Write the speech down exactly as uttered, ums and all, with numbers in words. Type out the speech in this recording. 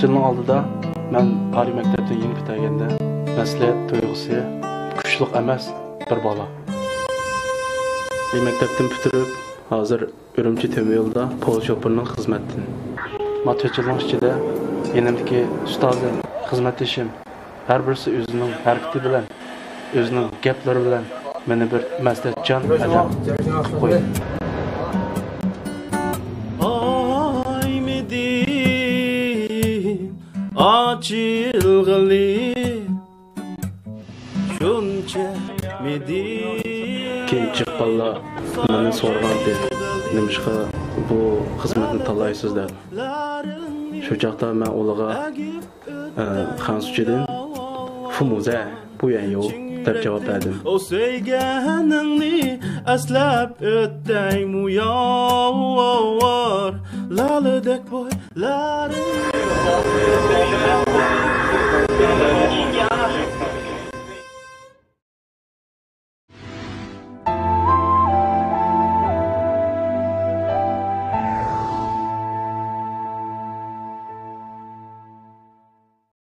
Senin oldida men oliy maktabdan yangi bitirganda maslahat tuyg'usi kuchli emas bir bola. Oliy maktabdan bitirib, hozir Urumchi temir yo'lda pol shopirning xizmatini. Matematikning ichida yanimdagi ustozim, xizmatdoshim har birisi o'zining harakati bilan, o'zining gaplari bilan meni bir maslahatchan adam qilib qo'ydi. Açılgılı şunca medi Kençik balla bana sorgandı Nemişka bu hizmetini talaysız dedi Şu çaqda ben olağa Xansuçidin Fumuze bu yan yok deb cevap verdim O söygenini aslab ötteyim uyar Lalıdek boyların